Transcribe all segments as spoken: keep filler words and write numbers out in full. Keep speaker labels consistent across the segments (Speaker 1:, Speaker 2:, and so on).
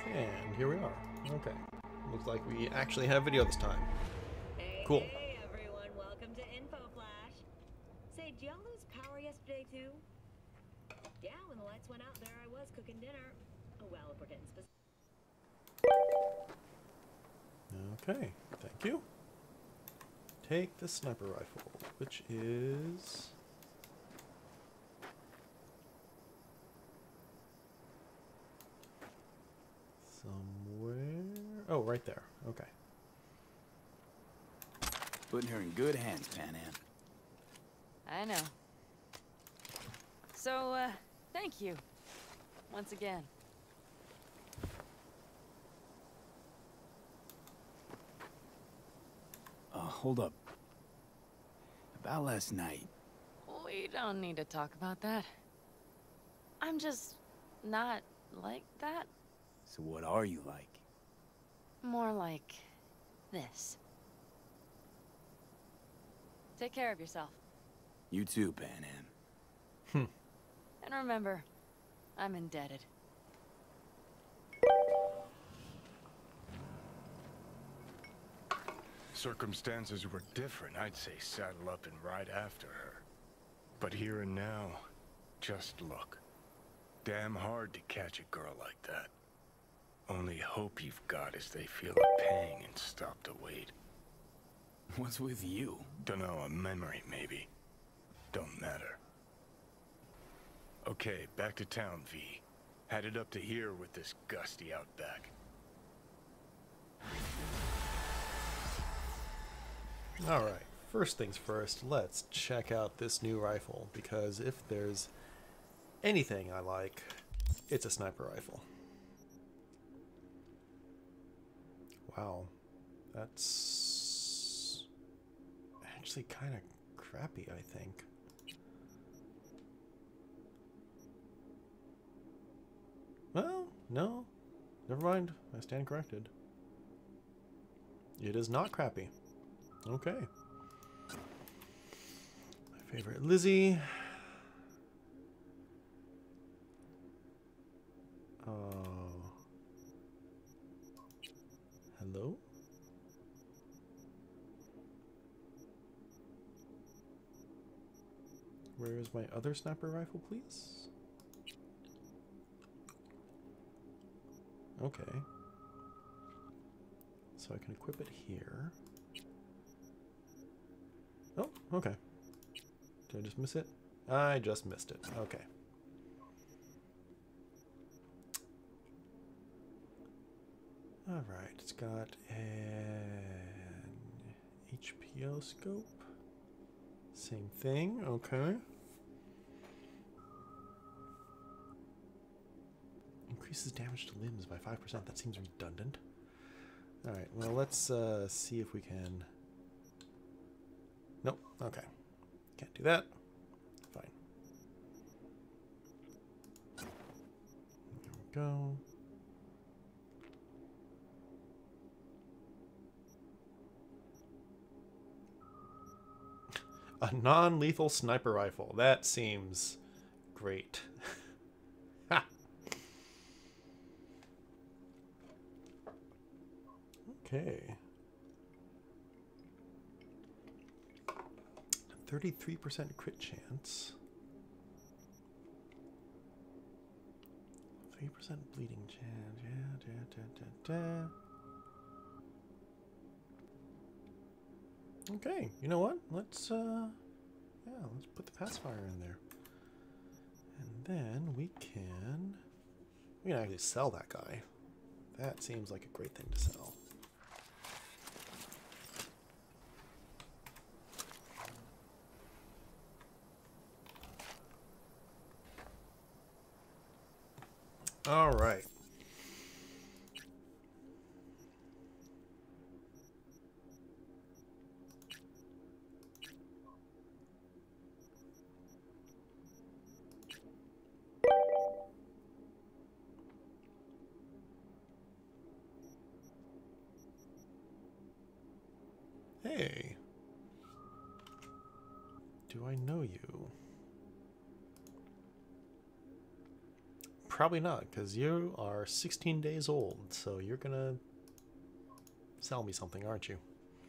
Speaker 1: And here we are. Okay. Looks like we actually have video this time.
Speaker 2: Hey,
Speaker 1: Cool.
Speaker 2: hey everyone, welcome to Info Flash. Say, did y'all lose power yesterday too? Yeah, when the lights went out, there I was cooking dinner. Oh well, if we're getting specific.
Speaker 1: Okay, thank you. Take the sniper rifle, which is... somewhere... Oh, right there. Okay.
Speaker 3: Putting her in good hands, Pan Am.
Speaker 4: I know. So, uh, thank you. Once again.
Speaker 3: Uh, hold up. About last night.
Speaker 4: We don't need to talk about that. I'm just not like that.
Speaker 3: So what are you like?
Speaker 4: More like this. Take care of yourself.
Speaker 3: You too, Pan Am.
Speaker 4: And remember, I'm indebted.
Speaker 5: Circumstances were different, I'd say saddle up and ride after her. But here and now, just look. Damn hard to catch a girl like that. Only hope you've got is they feel a pang and stop to wait.
Speaker 3: What's with you?
Speaker 5: Dunno, a memory maybe. Don't matter. Okay, back to town, V. Headed up to here with this gusty outback.
Speaker 1: Alright, first things first, let's check out this new rifle, because if there's anything I like, it's a sniper rifle. Wow, that's actually kind of crappy, I think. Well, no, never mind, I stand corrected. It is not crappy. Okay. My favorite Lizzie. Oh. Hello? Where is my other sniper rifle, please? Okay. So I can equip it here. Oh, okay. Did I just miss it? I just missed it. Okay. Alright, it's got an H P O scope. Same thing, okay. Increases damage to limbs by five percent. That seems redundant. Alright, well, let's uh, see if we can... Nope, okay. Can't do that. Fine. There we go. A non-lethal sniper rifle. That seems great. Ha! Okay. thirty-three percent crit chance. three percent bleeding chance. Yeah, da, da, da, da. Okay, you know what? Let's, uh, yeah, let's put the pacifier in there. And then we can, we can actually sell that guy. That seems like a great thing to sell. All right. Hey. Do I know you? probably not, because you are sixteen days old, so you're gonna sell me something, aren't you?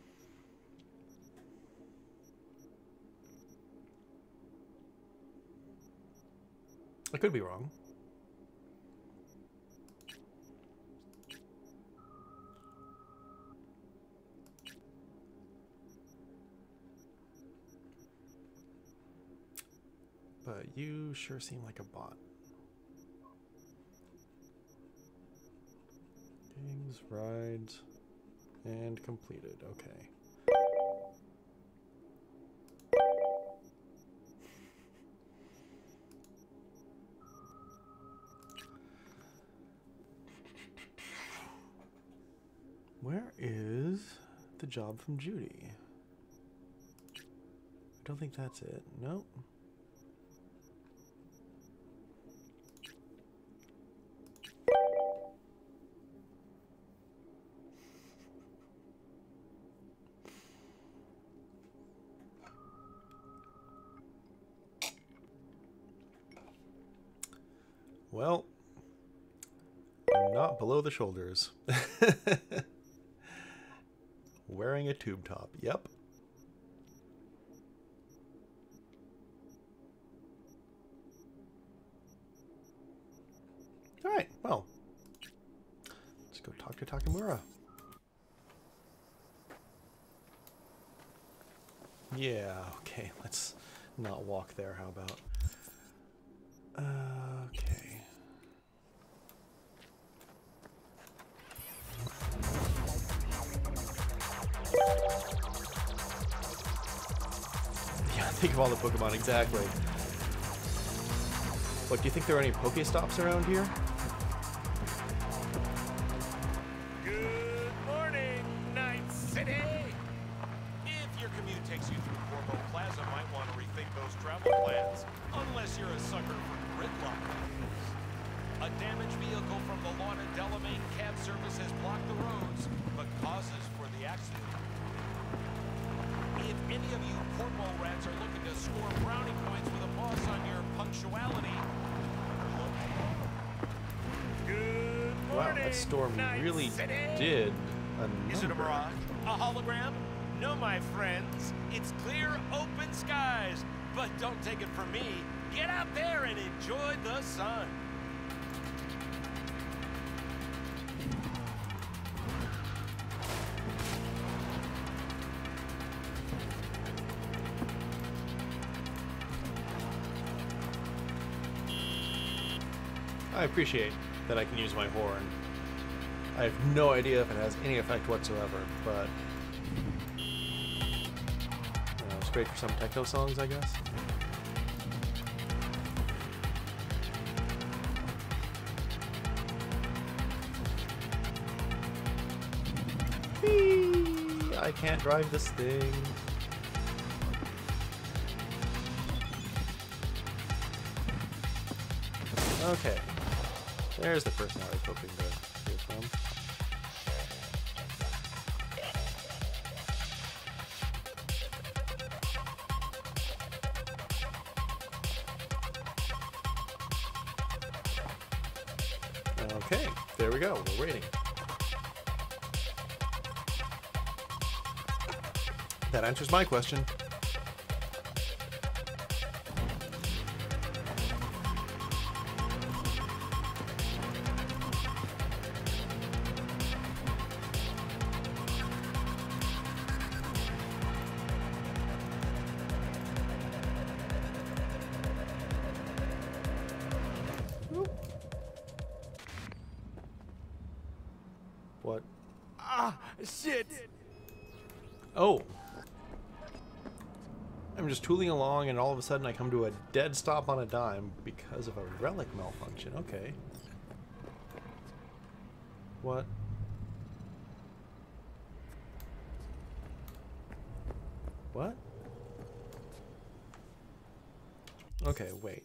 Speaker 1: I could be wrong. But you sure seem like a bot. Games, rides, and completed. Okay. Where is the job from Judy? I don't think that's it. Nope. Well, I'm not below the shoulders. Wearing a tube top. Yep. All right. Well, let's go talk to Takamura. Yeah. Okay. Let's not walk there. How about? Uh, okay. Yeah, think of all the Pokemon, exactly. Look, do you think there are any Pokestops around here?
Speaker 6: Good morning, Night City! If your commute takes you through Corvo Plaza, might want to rethink those travel plans. Unless you're a sucker for gridlock. A damaged vehicle from the Lorna Delamain cab service has blocked the roads, but causes for the accident. If any of you Corvo rats are looking to score brownie points with a boss on your punctuality, good morning,
Speaker 1: wow, that storm
Speaker 6: Night
Speaker 1: really
Speaker 6: City.
Speaker 1: did a
Speaker 6: Is it a
Speaker 1: number.
Speaker 6: mirage? A hologram? No, my friends. It's clear, open skies. But don't take it from me. Get out there and enjoy the sun.
Speaker 1: I appreciate that I can use my horn. I have no idea if it has any effect whatsoever, but you know, it's great for some techno songs, I guess. Whee! I can't drive this thing. Okay. There's the person I was hoping to hear from. Okay, there we go. We're waiting. That answers my question. What?
Speaker 6: Ah, shit!
Speaker 1: Oh. I'm just tooling along and all of a sudden I come to a dead stop on a dime because of a relic malfunction. Okay. What? What? Okay, wait.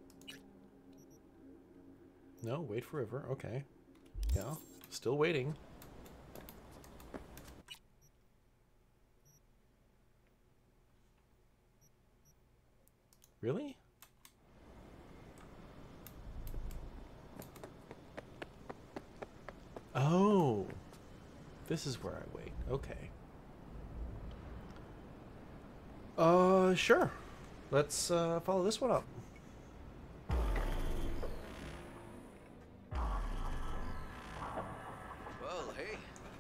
Speaker 1: No, wait forever. Okay. Yeah, still waiting. Really? Oh, this is where I wait. Okay. Uh, sure. Let's uh, follow this one up.
Speaker 3: Well, hey.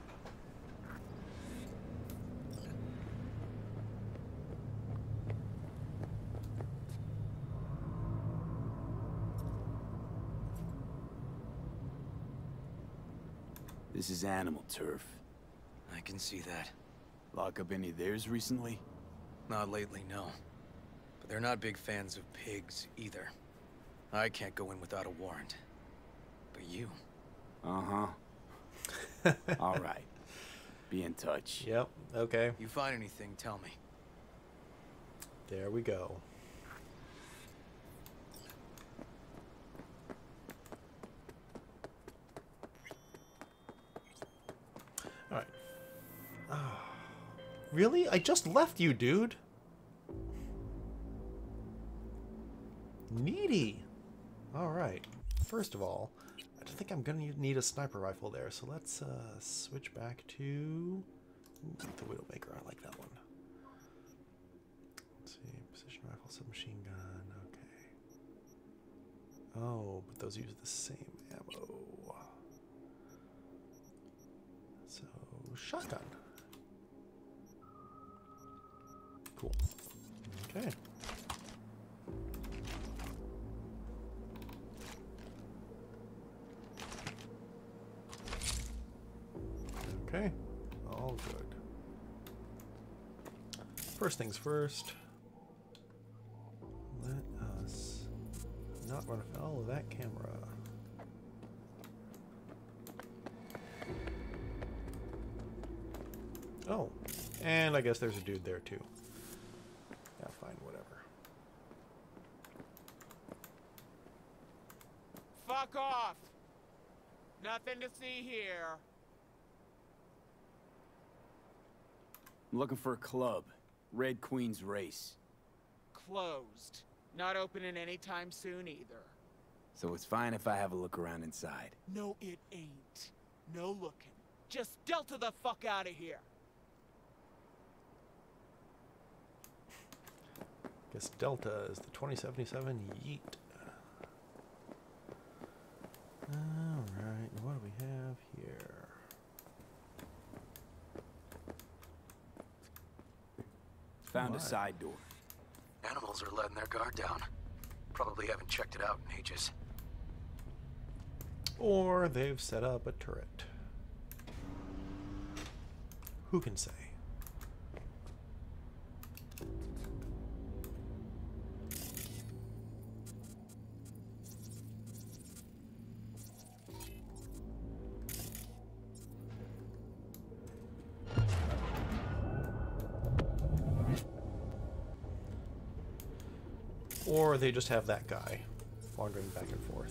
Speaker 3: This is animal turf.
Speaker 7: I can see that.
Speaker 3: Lock up any of theirs recently?
Speaker 7: Not lately, no. But they're not big fans of pigs, either. I can't go in without a warrant. But you...
Speaker 3: Uh-huh. All right. Be in touch.
Speaker 1: Yep, okay.
Speaker 7: You find anything, tell me.
Speaker 1: There we go. Alright. Oh, really? I just left you, dude. Needy. Alright. First of all, I don't think I'm going to need a sniper rifle there, so let's uh, switch back to ooh, the Widowmaker. I like that one. Let's see. Precision rifle, submachine gun. Okay. Oh, but those use the same ammo. So, shotgun. Cool. Okay. Okay. All good. First things first. Let us not run afoul of that camera. Oh, and I guess there's a dude there too. Yeah, fine, whatever.
Speaker 8: Fuck off! Nothing to see here.
Speaker 3: I'm looking for a club. Red Queen's Race.
Speaker 8: Closed. Not opening anytime soon either.
Speaker 3: So it's fine if I have a look around inside.
Speaker 8: No, it ain't. No looking. Just Delta the fuck out of here.
Speaker 1: Guess Delta is the twenty seventy-seven Yeet. Alright, what do we have here?
Speaker 3: Found
Speaker 1: My.
Speaker 3: a side door.
Speaker 7: Animals are letting their guard down. Probably haven't checked it out in ages.
Speaker 1: Or they've set up a turret. Who can say? Or they just have that guy wandering back and forth.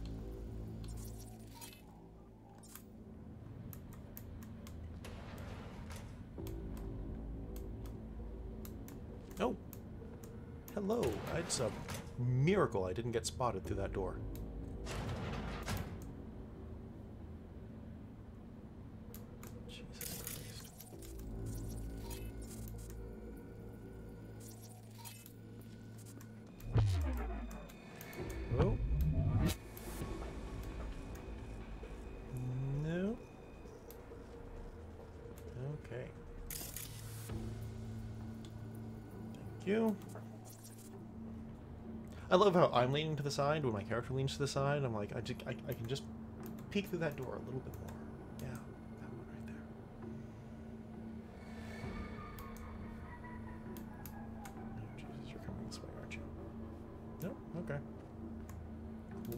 Speaker 1: Oh, hello. It's a miracle I didn't get spotted through that door. Jesus Christ. Oh. No. Okay. Thank you. I love how I'm leaning to the side when my character leans to the side. I'm like, I, just, I, I can just peek through that door a little bit more. Yeah, that one right there. Oh, Jesus, you're coming this way, aren't you? No? Okay. Cool.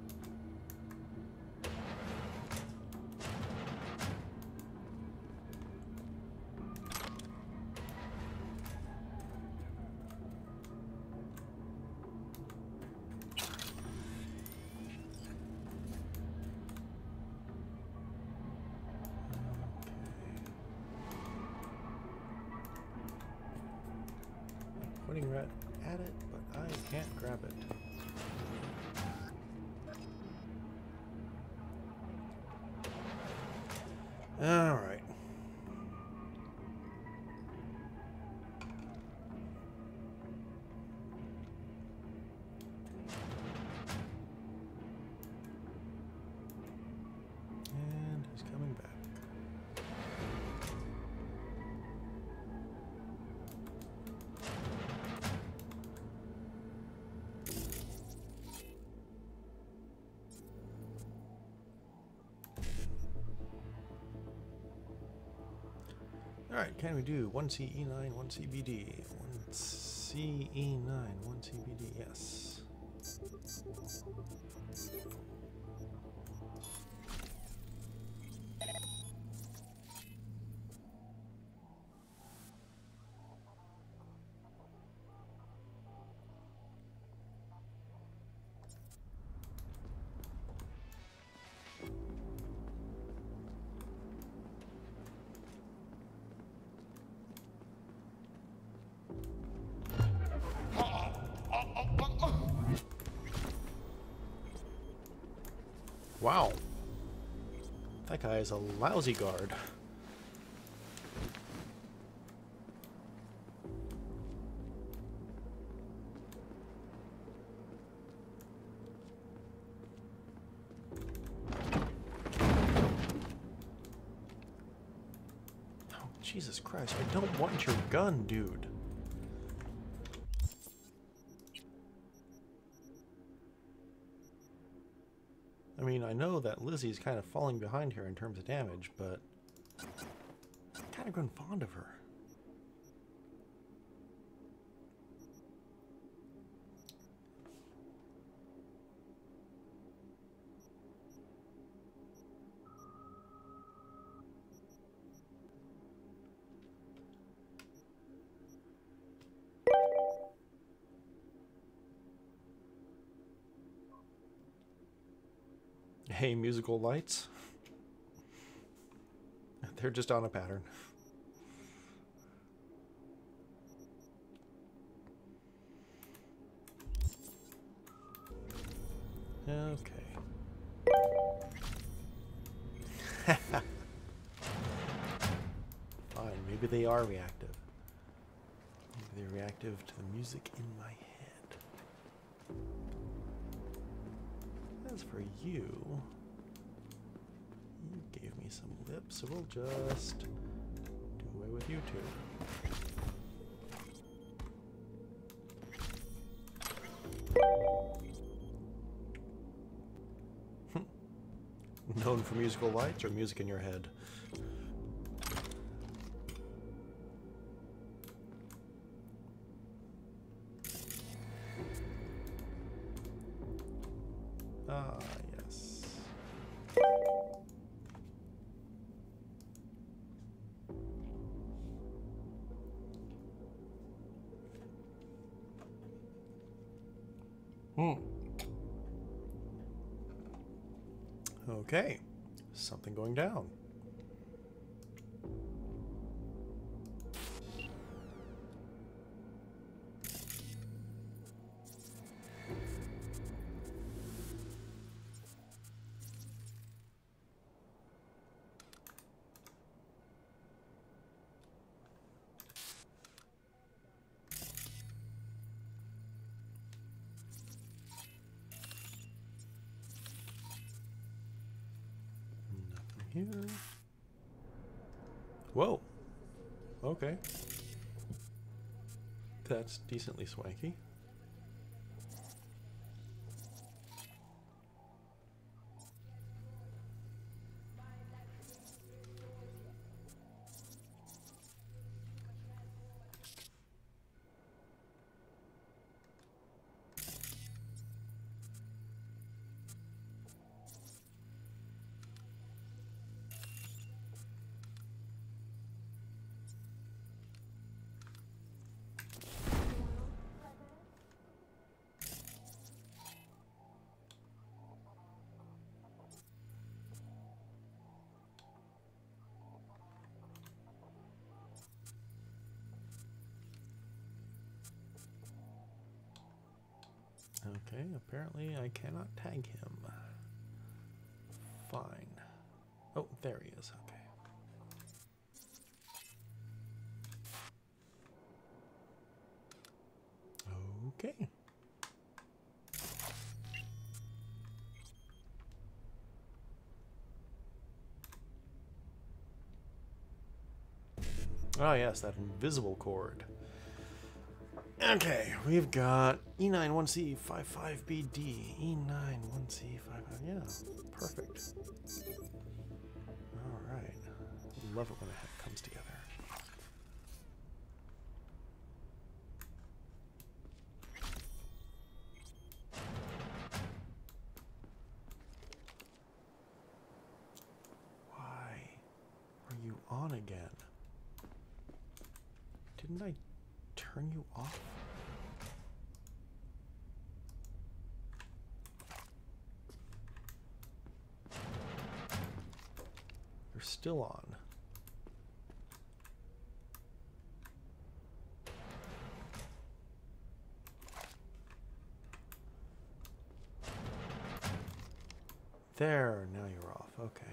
Speaker 1: Pointing right at it, but I can't grab it. All right. And he's coming back. All right, can we do one C E nine, one C B D, one C E nine, one C B D? Yes. Wow. That guy is a lousy guard. Oh, Jesus Christ. I don't want your gun, dude. I mean, I know that Lizzie's kind of falling behind here in terms of damage, but I've kind of grown fond of her. Hey, musical lights. They're just on a pattern. Okay. Fine, maybe they are reactive. Maybe they're reactive to the music in my head. As for you, you gave me some lip, so we'll just do away with you too. Known for musical lights or music in your head? Ah, yes. Hmm. Okay. Something going down. Here. Whoa. Okay. That's decently swanky. Okay, apparently I cannot tag him. Fine. Oh, there he is. Okay. Okay. Oh yes, that invisible cord. Okay, we've got E nine one C five five B D. E nine one C five five. Yeah, perfect. Alright. Love it when it comes together. Why are you on again? Didn't I turn you off? You're still on. There, now you're off. Okay.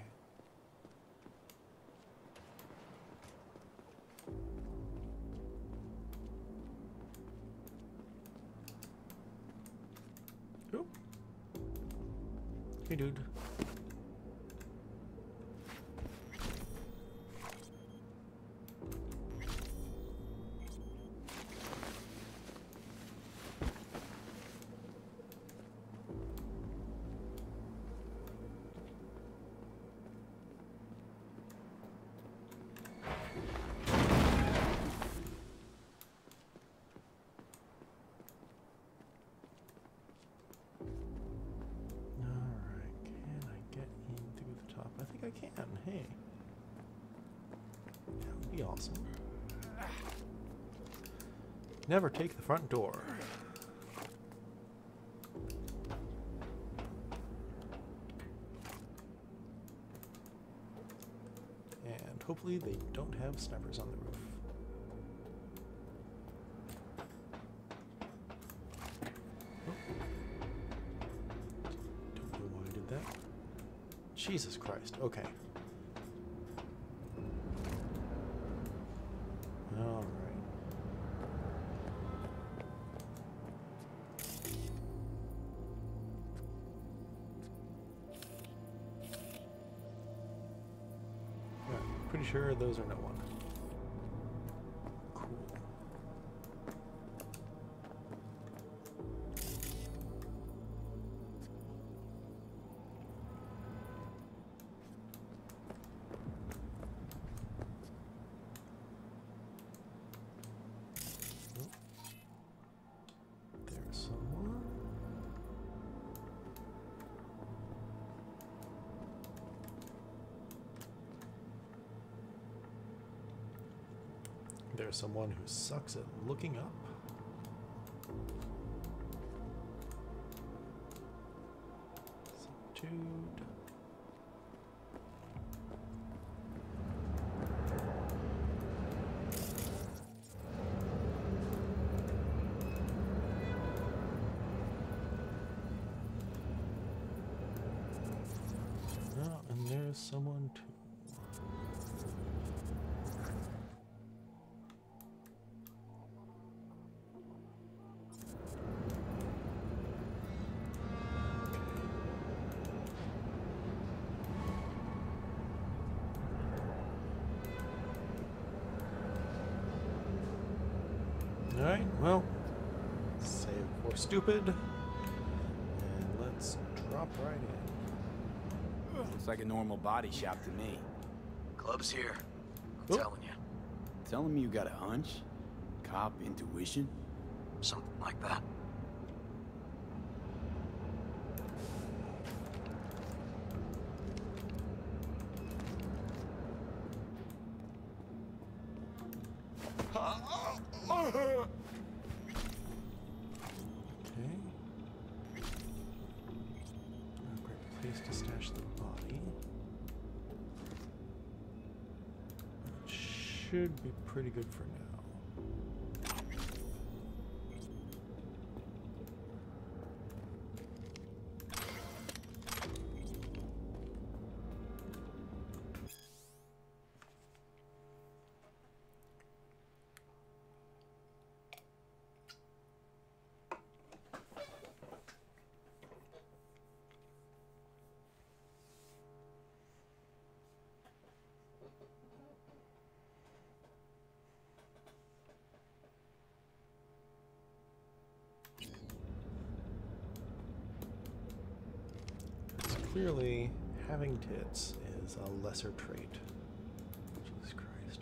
Speaker 1: Oop. Hey, dude. I can. Hey. That would be awesome. Never take the front door. And hopefully they don't have snipers on the roof. Oh. Don't know why I did that. Jesus Christ. Okay. All right. Yeah, pretty sure those are no one. Cool. There's someone who sucks at looking up. Subdued. Oh, and there's someone too. Alright, well, save for stupid, and let's drop right in.
Speaker 3: Looks like a normal body shop to me.
Speaker 7: Club's here. I'm
Speaker 1: Oop.
Speaker 7: telling you.
Speaker 3: Telling me you got a hunch? Cop intuition?
Speaker 7: Something like that.
Speaker 1: Okay. A great place to stash the body. It should be pretty good for now. clearly having tits is a lesser trait. Jesus Christ.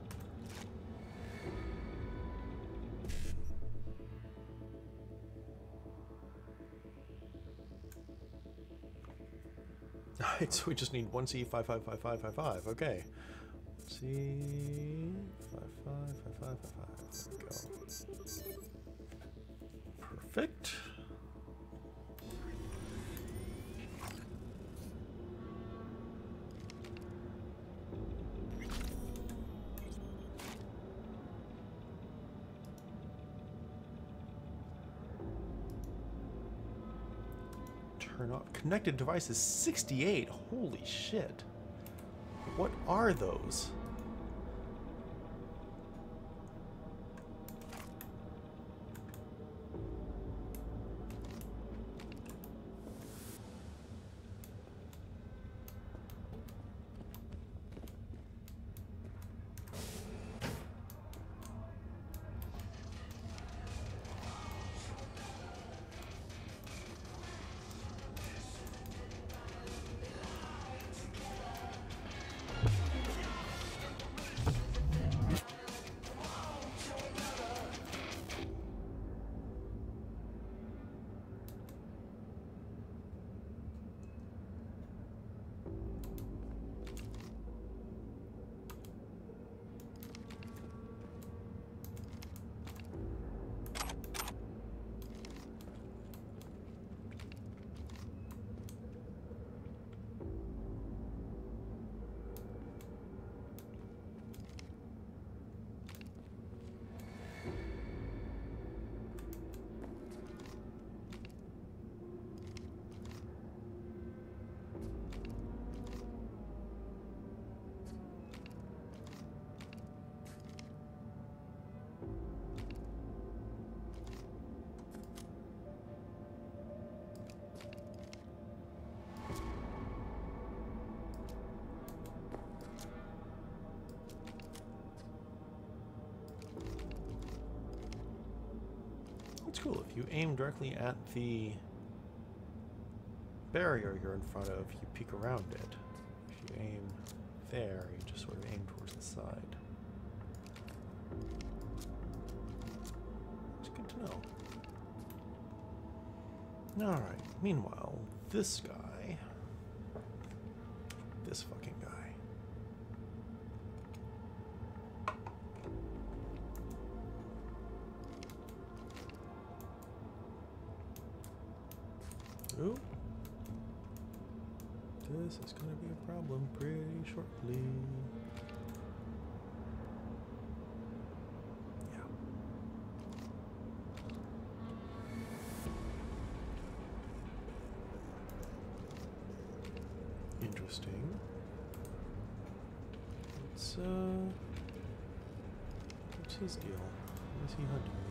Speaker 1: Alright, so we just need one C five five five five five five. Okay. C five five five five five five. There we go. Perfect. Turn off. Connected devices sixty-eight. Holy shit. What are those? It's cool. If you aim directly at the barrier you're in front of, you peek around it. If you aim there, you just sort of aim towards the side. It's good to know. Alright, meanwhile, this guy, this fucking guy. Ooh. This is going to be a problem pretty shortly. Yeah. Interesting. What's, uh... what's his deal? What is he hunting me?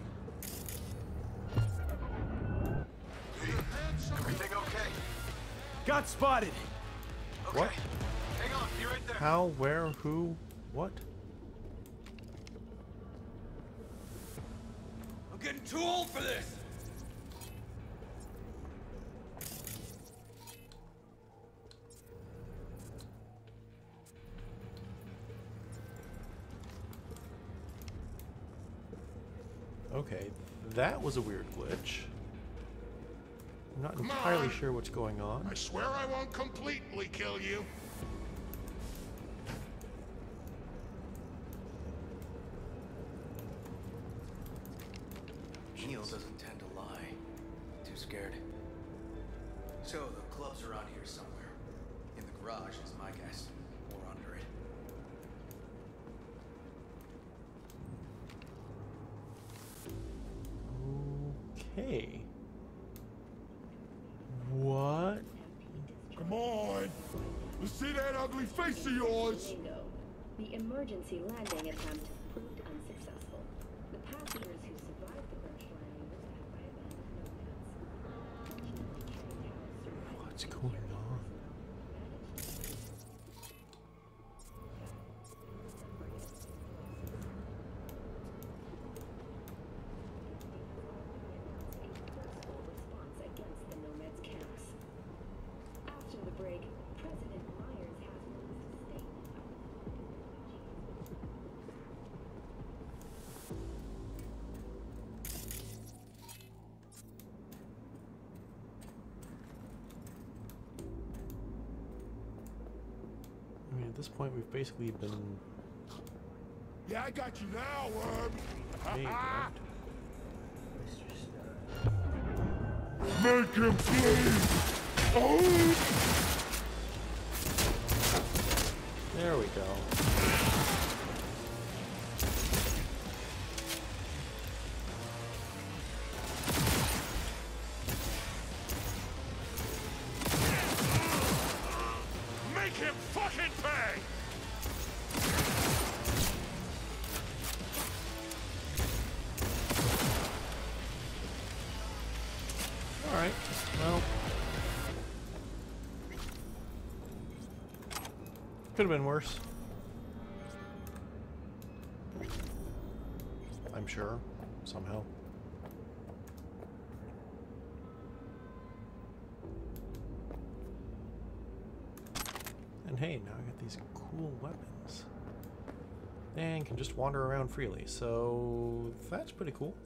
Speaker 9: Everything okay?
Speaker 3: Got spotted!
Speaker 9: Okay.
Speaker 1: What?
Speaker 9: Hang on, be right there.
Speaker 1: How, where, who, what?
Speaker 7: I'm getting too old for this!
Speaker 1: Okay, that was a weird glitch. I'm not
Speaker 10: Come
Speaker 1: entirely
Speaker 10: on.
Speaker 1: sure what's going on.
Speaker 10: I swear I won't completely kill you.
Speaker 7: Neil doesn't tend to lie. Too scared. So the club's around here somewhere. In the garage is my guess. Or under it.
Speaker 1: Okay. What?
Speaker 10: Come on. Let's see that ugly face of yours.
Speaker 2: Bingo. The emergency landing attempt proved unsuccessful. The passengers who survived the crash landing were met by abandoned nomads. Fortunately, Cherry House survived.
Speaker 1: What's going on?
Speaker 2: A forceful response against the nomads' camps. After the
Speaker 1: mean, at this point, we've basically been.
Speaker 10: Yeah, I got you now, Worm.
Speaker 1: Made, right?
Speaker 10: Make him bleed. Oh!
Speaker 1: There we go.
Speaker 10: Make him fucking pay!
Speaker 1: Alright, well. Could have been worse. I'm sure, somehow. And hey, now I got these cool weapons. And can just wander around freely, so that's pretty cool.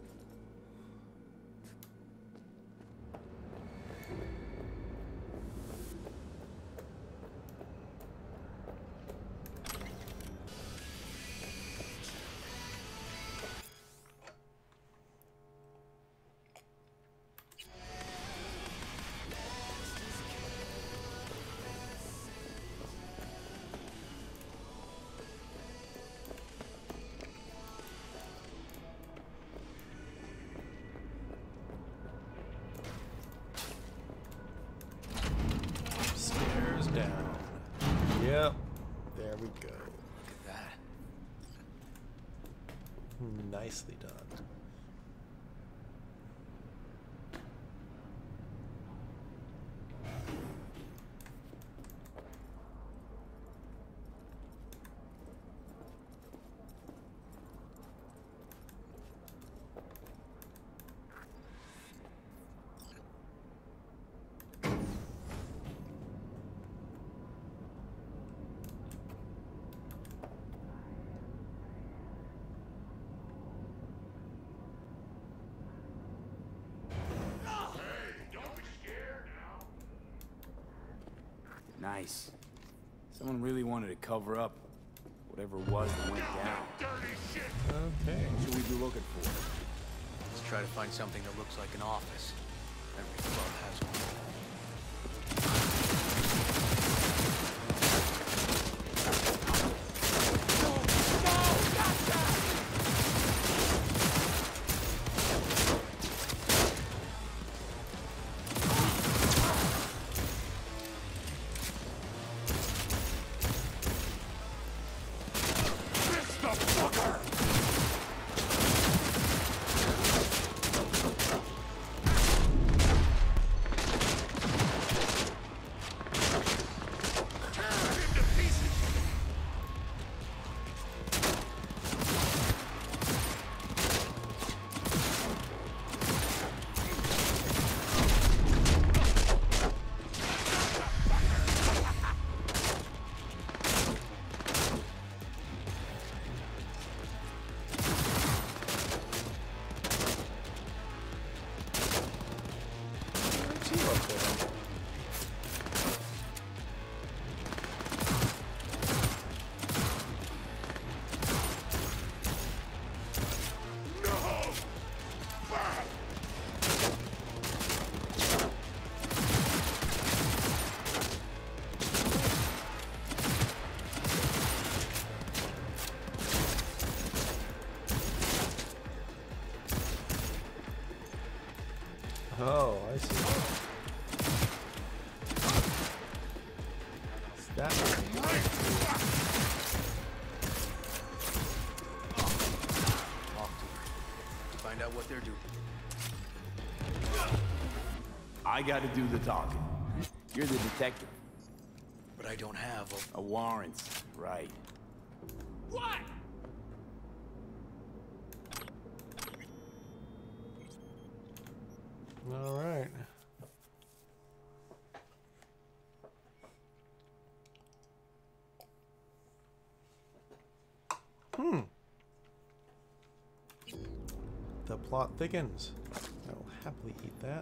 Speaker 1: Stairs down. Yep. There we go.
Speaker 7: Look at that.
Speaker 1: Nicely done.
Speaker 3: Nice. Someone really wanted to cover up whatever it was that went down.
Speaker 1: Okay.
Speaker 3: What should we be looking for?
Speaker 7: Let's try to find something that looks like an office. Every club has one.
Speaker 1: Oh, I see. Is that
Speaker 7: Off to find out what they're doing.
Speaker 3: I gotta do the talking. You're the detective.
Speaker 7: But I don't have a...
Speaker 3: A warrant, right.
Speaker 8: What?
Speaker 1: all right? Hmm. The plot thickens. I will happily eat that.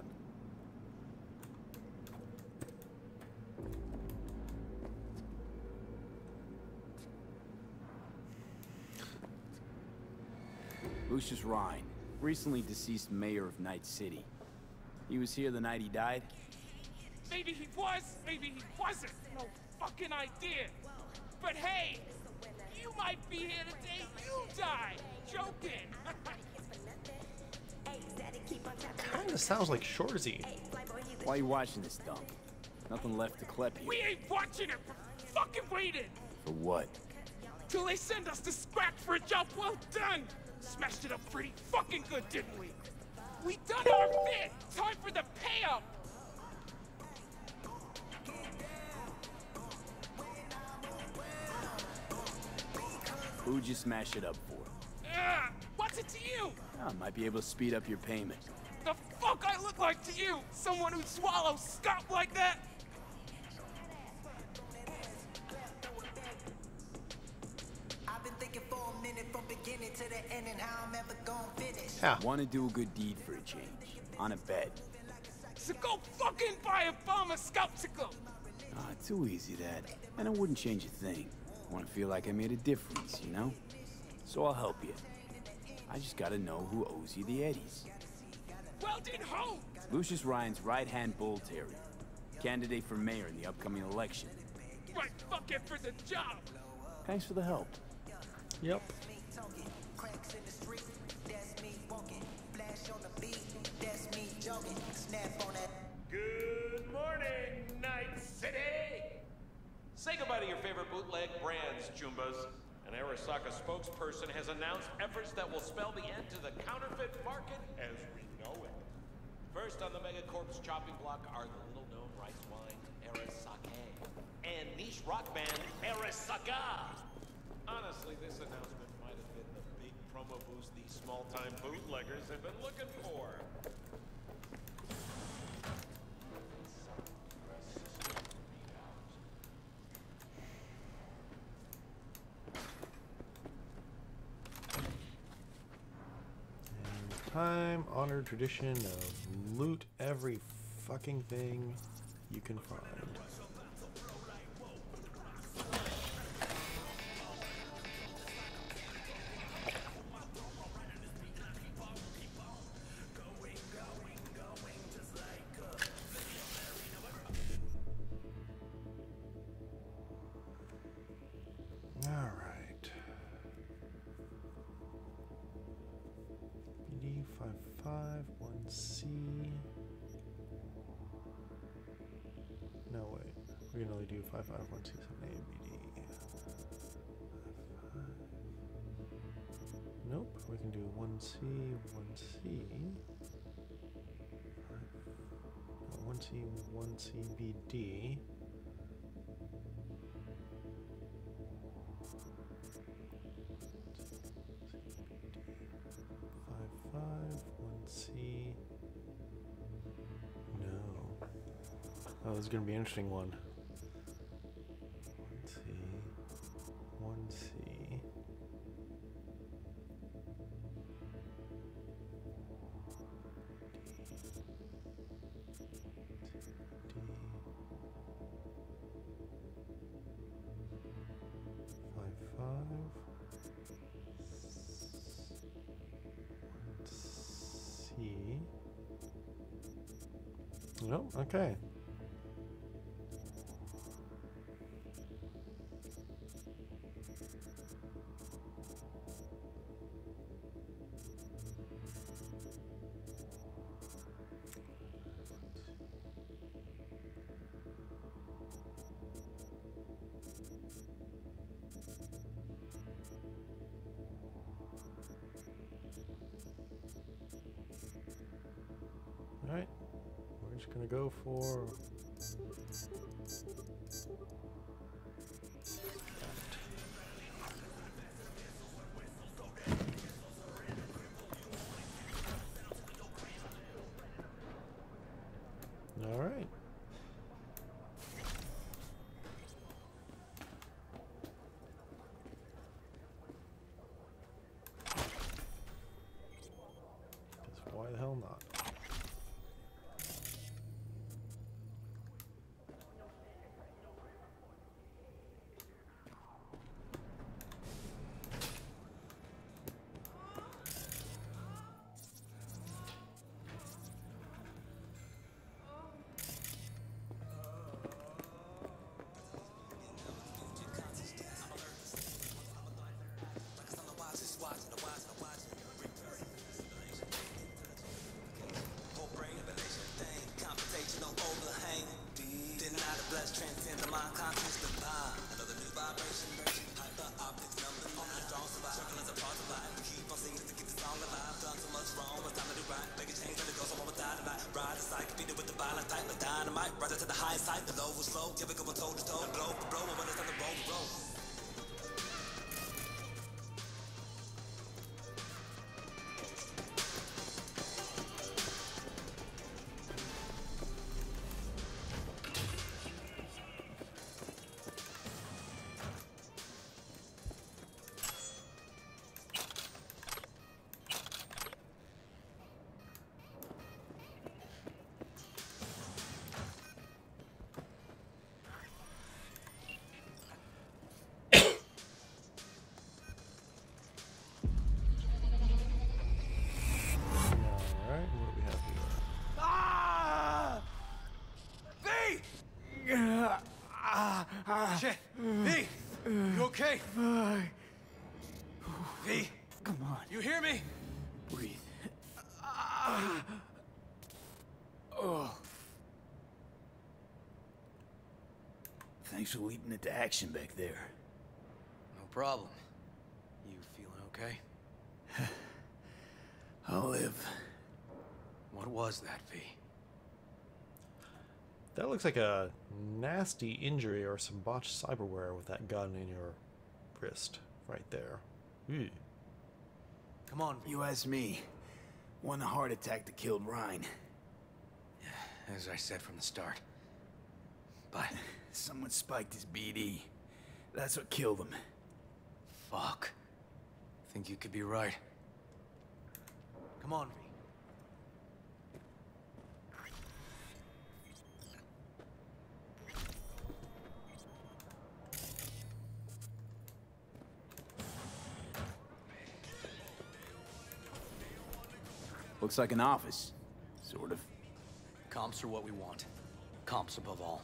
Speaker 3: Lucius Rhine, recently deceased mayor of Night City. He was here the night he died?
Speaker 8: Maybe he was, maybe he wasn't. No fucking idea. But hey, you might be here the day you die. Joking.
Speaker 1: Kinda sounds like Shorzy.
Speaker 3: Why are you watching this dump? Nothing left to collect here.
Speaker 8: We ain't watching it. We're fucking waiting.
Speaker 3: For what?
Speaker 8: Till they send us the scrap for a job well done. Smashed it up pretty fucking good, didn't we? We done our bit. Time for the payout.
Speaker 3: Who'd you smash it up for?
Speaker 8: Uh, what's it to you?
Speaker 3: I might be able to speed up your payment.
Speaker 8: The fuck I look like to you? Someone who swallows scum like that?
Speaker 11: I've been thinking for a minute from beginning to the end and how I'm ever gonna finish.
Speaker 1: Yeah.
Speaker 3: Want to do a good deed for a change. On a bet.
Speaker 8: So go fucking buy a bomber skeptical.
Speaker 3: Ah, too easy that. And I wouldn't change a thing. I want to feel like I made a difference, you know? So I'll help you. I just gotta know who owes you the eddies.
Speaker 8: Well, then who?
Speaker 3: Lucius Ryan's right-hand bull terrier. Candidate for mayor in the upcoming election.
Speaker 8: Right fucking for the job.
Speaker 3: Thanks for the help.
Speaker 1: Yep.
Speaker 11: Cracks in the street, that's me walking. Flash on the beat, that's me jogging. Snap on that.
Speaker 6: Good morning, Night City! Say goodbye to your favorite bootleg brands, Chumbas. An Arasaka spokesperson has announced efforts that will spell the end to the counterfeit market as we know it. First on the Megacorp's chopping block are the little-known rice wine, Arasake, and niche rock band, Arasaka. Honestly, this announcement might have been the big promo boost these small-time bootleggers have been looking for.
Speaker 1: Time-honored tradition of loot every fucking thing you can find. We can only do five five one two seven A B D. Nope, we can do one C, one C. one C, one C B D. five five, one C. No. Oh, this is going to be an interesting one. one C. Five five. One C. No, okay. Alright, we're just gonna go for Alright. Why the hell not?
Speaker 12: eyesight, the low was slow, give a couple toe to toe, blow for blow, when it's on the roll to roll.
Speaker 7: Shit! V! You okay? V!
Speaker 3: Come on.
Speaker 7: You hear me?
Speaker 3: Breathe. Ah. Oh. Thanks for leading it to action back there.
Speaker 7: No problem. You feeling okay?
Speaker 3: I'll live.
Speaker 7: What was that, V?
Speaker 1: That looks like a nasty injury or some botched cyberware with that gun in your wrist right there. Ew.
Speaker 7: Come on, V.
Speaker 3: You asked me. One heart attack that killed Ryan.
Speaker 7: As I said from the start. But
Speaker 3: someone spiked his B D. That's what killed him.
Speaker 7: Fuck. Think you could be right. Come on, V.
Speaker 3: Looks like an office. Sort of.
Speaker 7: Comps are what we want. Comps above all.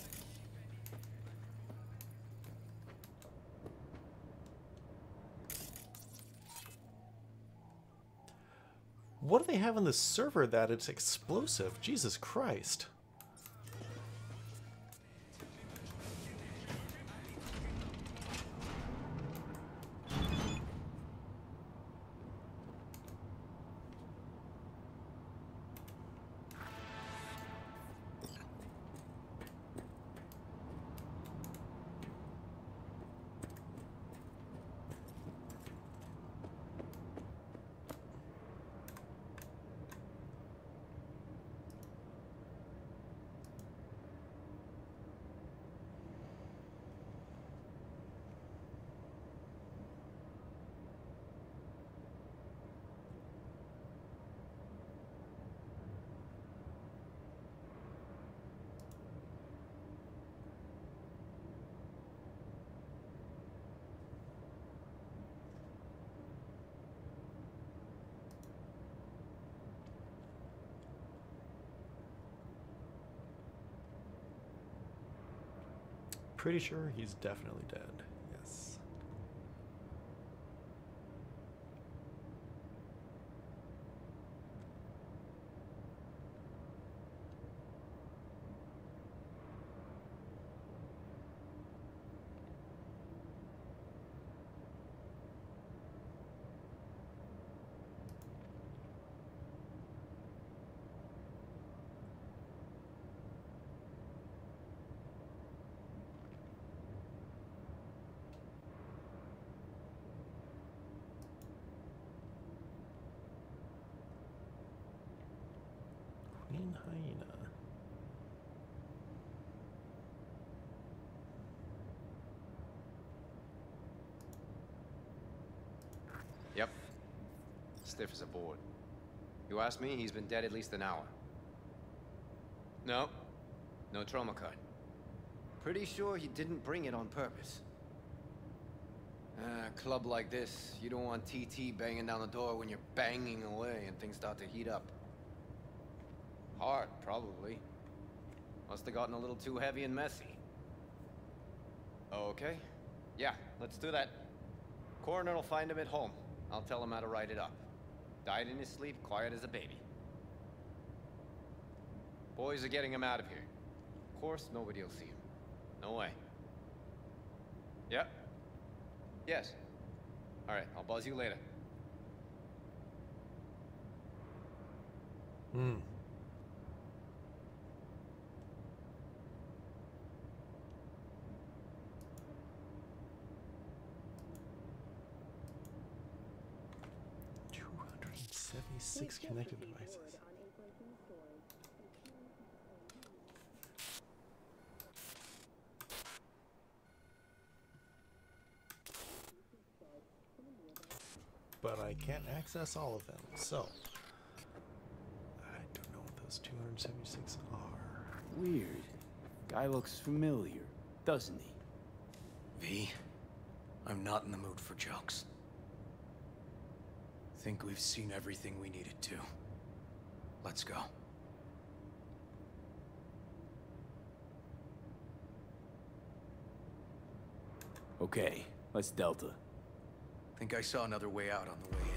Speaker 1: What do they have on this server that it's explosive? Jesus Christ. Pretty sure he's definitely dead. Yes. Queen Hyena.
Speaker 13: Yep. Stiff as a board. You ask me, he's been dead at least an hour. No. No trauma card. Pretty sure he didn't bring it on purpose. Uh, a club like this, you don't want T T banging down the door when you're banging away and things start to heat up. Hard, probably. Must have gotten a little too heavy and messy. Okay. Yeah, let's do that. Coroner will find him at home. I'll tell him how to write it up. Died in his sleep, quiet as a baby. Boys are getting him out of here. Of course, nobody will see him. No way. Yep. Yes. All right, I'll buzz you later.
Speaker 1: Hmm. six connected devices. But I can't access all of them, so I don't know what those two hundred seventy-six are.
Speaker 3: Weird. Guy looks familiar, doesn't he?
Speaker 7: V, I'm not in the mood for jokes. Think we've seen everything we needed to. Let's go.
Speaker 3: Okay, let's Delta.
Speaker 7: Think I saw another way out on the way in.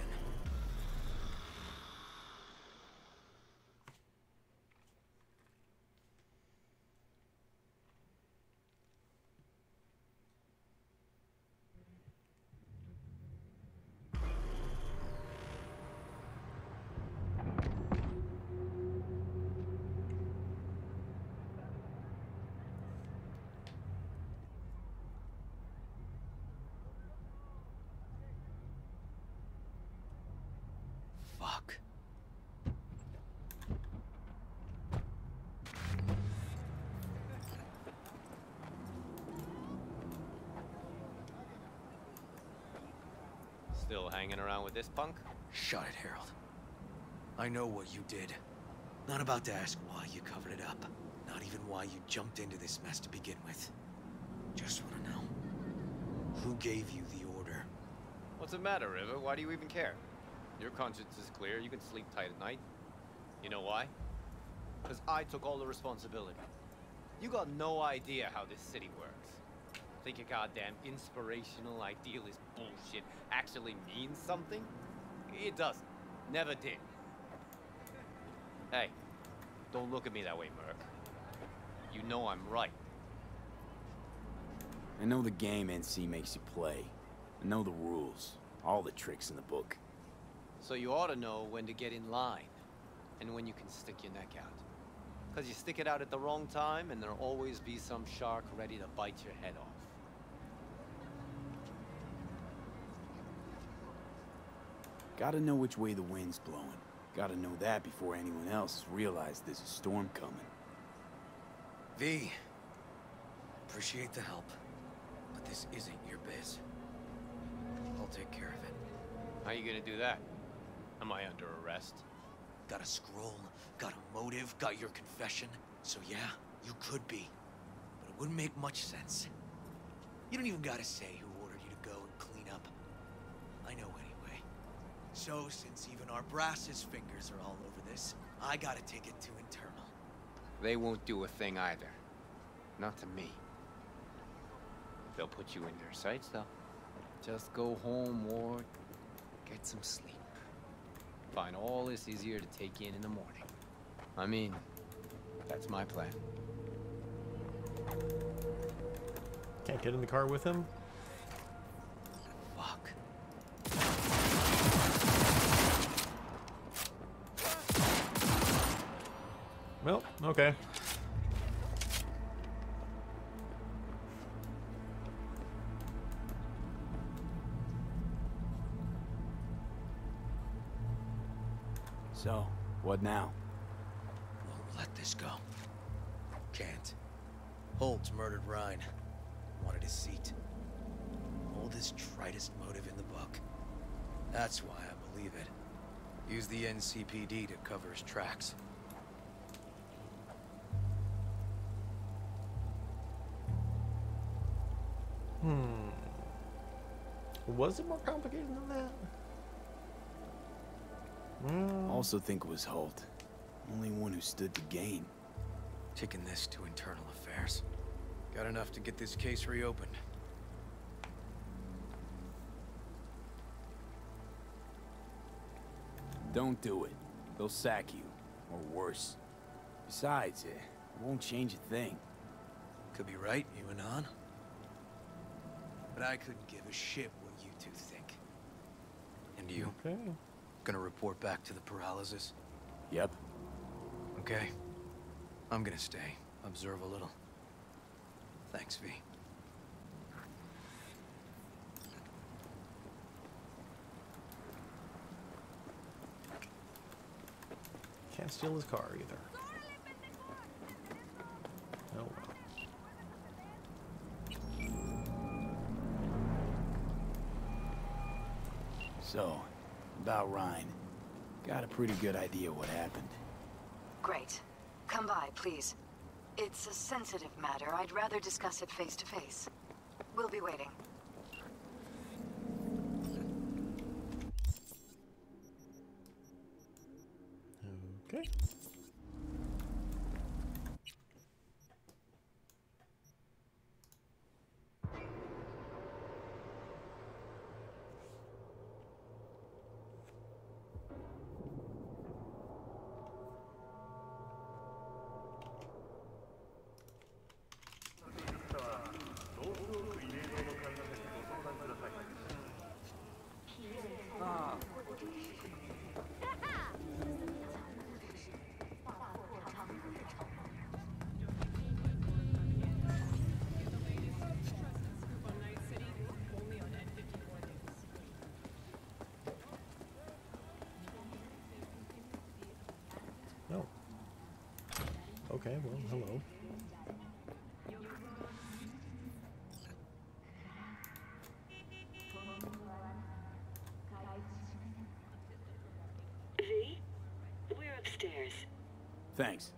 Speaker 7: Fuck.
Speaker 13: Still hanging around with this punk?
Speaker 7: Shut it, Harold. I know what you did. Not about to ask why you covered it up. Not even why you jumped into this mess to begin with. Just want to know. Who gave you the order?
Speaker 13: What's the matter, River? Why do you even care? Your conscience is clear. You can sleep tight at night. You know why? Because I took all the responsibility. You got no idea how this city works. Think your goddamn inspirational, idealist bullshit actually means something? It doesn't. Never did. Hey, don't look at me that way, Merc. You know I'm right.
Speaker 3: I know the game N C makes you play. I know the rules. All the tricks in the book.
Speaker 13: So you ought to know when to get in line, and when you can stick your neck out. Because you stick it out at the wrong time, and there'll always be some shark ready to bite your head off.
Speaker 3: Gotta know which way the wind's blowing. Gotta know that before anyone else realizes there's a storm coming.
Speaker 7: V, appreciate the help, but this isn't your biz. I'll take care of it.
Speaker 13: How are you gonna do that? Am I under arrest?
Speaker 7: Got a scroll, got a motive, got your confession. So yeah, you could be. But it wouldn't make much sense. You don't even gotta say who ordered you to go and clean up. I know anyway. So since even our brass's fingers are all over this, I gotta take it to internal.
Speaker 13: They won't do a thing either. Not to me. They'll put you in their sights, though. Just go home, Ward. Get some sleep. Find all this easier to take in in the morning. I mean, that's my plan.
Speaker 1: Can't get in the car with him?
Speaker 7: Fuck.
Speaker 1: Well, okay.
Speaker 3: So, what now?
Speaker 7: Won't let this go. Can't. Holtz murdered Rhine. Wanted his seat. Oldest, tritest motive in the book. That's why I believe it. Use the N C P D to cover his tracks.
Speaker 1: Hmm. Was it more complicated than that? Mm.
Speaker 3: Also think it was Holt. Only one who stood to gain.
Speaker 7: Taking this to internal affairs. Got enough to get this case reopened.
Speaker 3: Don't do it. They'll sack you. Or worse. Besides, it won't change a thing.
Speaker 7: Could be right, you and on. But I couldn't give a shit what you two think. And you?
Speaker 1: Okay.
Speaker 7: Gonna report back to the paralysis?
Speaker 3: Yep.
Speaker 7: Okay. I'm gonna stay. Observe a little. Thanks, V.
Speaker 1: Can't steal his car either. Oh well.
Speaker 3: So, about Ryan. Got a pretty good idea what happened.
Speaker 14: Great. Come by, please. It's a sensitive matter. I'd rather discuss it face to face. We'll be waiting.
Speaker 1: Okay. No. Okay, well, hello.
Speaker 15: V, we're upstairs.
Speaker 3: Thanks.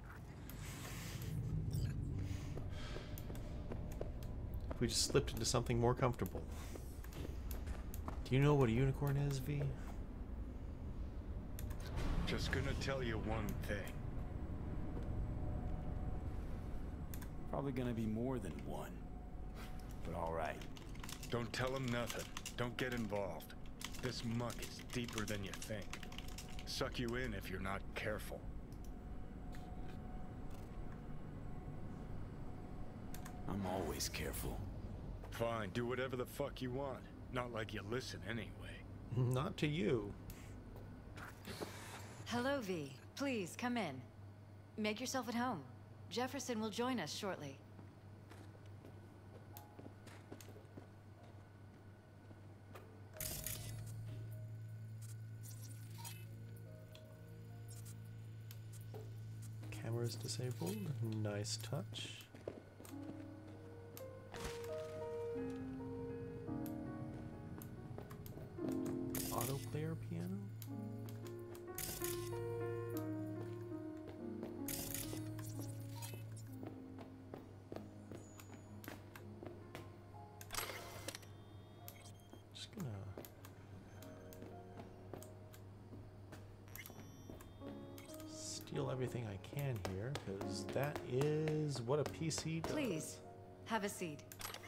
Speaker 1: We just slipped into something more comfortable. Do you know what a unicorn is, V?
Speaker 5: Just gonna tell you one thing.
Speaker 3: Probably gonna be more than one. But alright.
Speaker 5: Don't tell him nothing. Don't get involved. This muck is deeper than you think. Suck you in if you're not careful.
Speaker 3: I'm always careful.
Speaker 5: Fine, do whatever the fuck you want. Not like you listen anyway.
Speaker 1: Not to you.
Speaker 14: Hello, V. Please, come in. Make yourself at home. Jefferson will join us shortly.
Speaker 1: Camera's disabled. Nice touch. Auto player piano? Just gonna steal everything I can here, because that is what a P C does.
Speaker 14: Please, have a seat.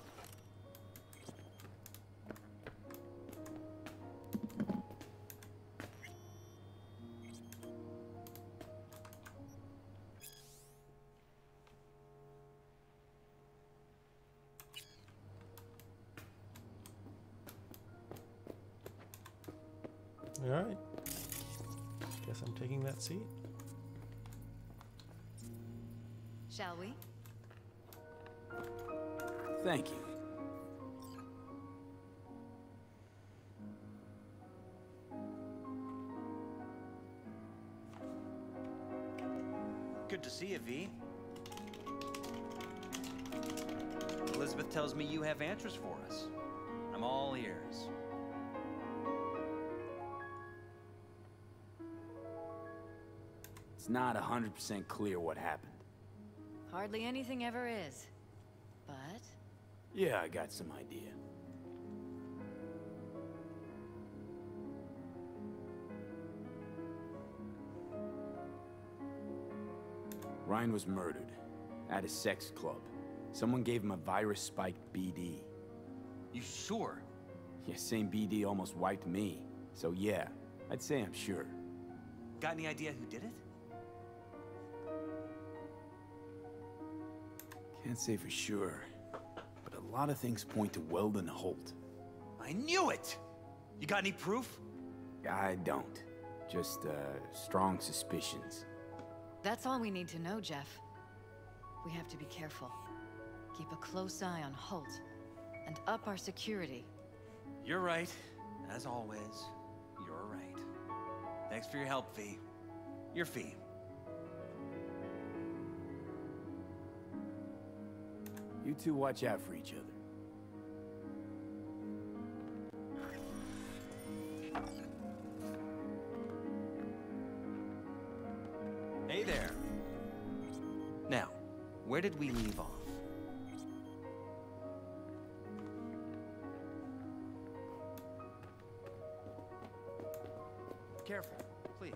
Speaker 1: Alright. Guess I'm taking that seat.
Speaker 14: Shall we?
Speaker 3: Thank you.
Speaker 16: Good to see you, V. Elizabeth tells me you have answers for us. I'm all ears.
Speaker 3: It's not one hundred percent clear what happened.
Speaker 14: Hardly anything ever is. But...
Speaker 3: Yeah, I got some idea. Ryan was murdered at a sex club. Someone gave him a virus-spiked B D.
Speaker 16: You sure?
Speaker 3: Yeah, same B D almost wiped me. So yeah, I'd say I'm sure.
Speaker 16: Got any idea who did it?
Speaker 3: Can't say for sure, but a lot of things point to Weldon Holt.
Speaker 16: I knew it! You got any proof?
Speaker 3: I don't. Just, uh, strong suspicions.
Speaker 14: That's all we need to know, Jeff. We have to be careful. Keep a close eye on Holt, and up our security.
Speaker 16: You're right. As always, you're right. Thanks for your help, V. Your fee.
Speaker 3: You two watch out for each other.
Speaker 16: Hey there. Now, where did we leave off? Careful, please.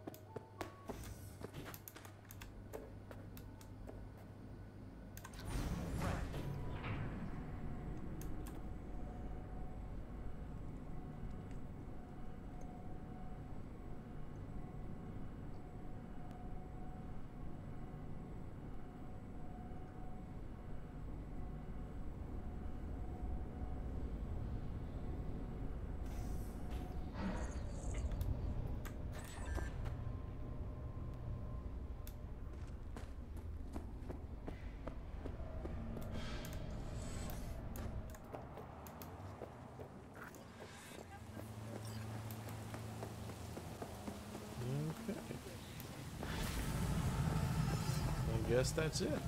Speaker 1: I guess that's it.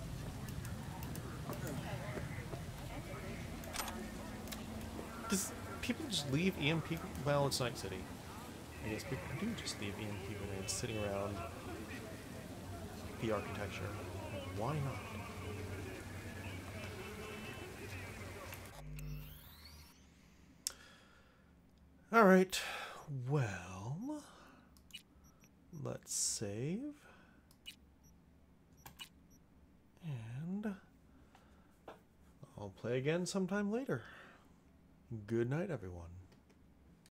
Speaker 1: Does people just leave E M P? Well, it's Night City. I guess people do just leave E M P grenades sitting around the architecture. Why not? All right. Well, let's save. And I'll play again sometime later. Good night, everyone.